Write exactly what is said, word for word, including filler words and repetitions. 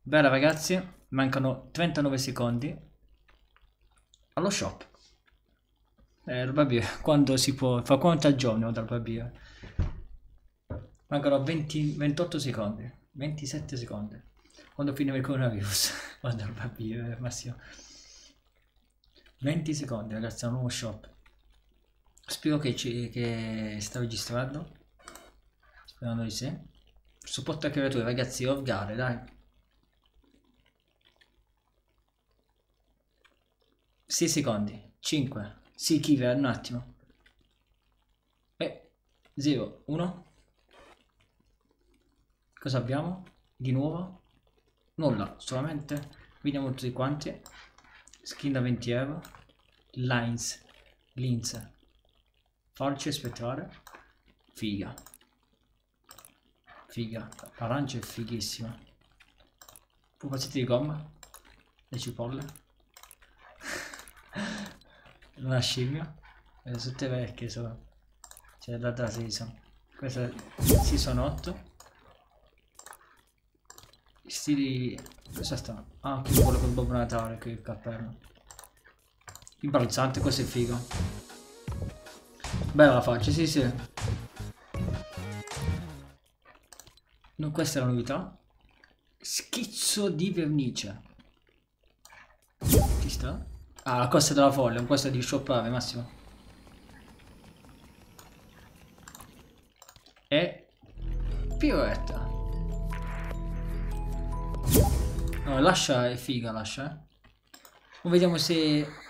Bella ragazzi, mancano trentanove secondi allo shop. Eh, roba via, quando si può, fa quanto al giorno da roba via. Mancano venti, ventotto secondi, ventisette secondi. Quando finirà il coronavirus, quando roba via, Massimo. venti secondi ragazzi, è un nuovo shop. Spero che, ci, che sta registrando. Sperando di sì. Supporto a creatori ragazzi, off gare, dai. sei secondi, cinque, sì, Kiver, un attimo. E zero, uno. Cosa abbiamo? Di nuovo? Nulla, solamente vediamo tutti quanti. Skin da venti euro. Lines, linze, falce spettrale. Figa. Figa, l'arancia è fighissima. Pupazzetti di gomma. Le cipolle. Una scimmia. Le tutte vecchie sono. C'è da da season. Questa è season otto. Stili. Cosa sta? Ah, che quello con Babbo Natale, che il cappello. Imbarazzante, questo è figo. Bella la faccia, sì sì. Non, questa è la novità. Schizzo di vernice. Ci sta? Ah, la costa della folla, questo è di shoppare, Massimo. E pirouetta. No, lascia è figa, lascia. Eh. Vediamo se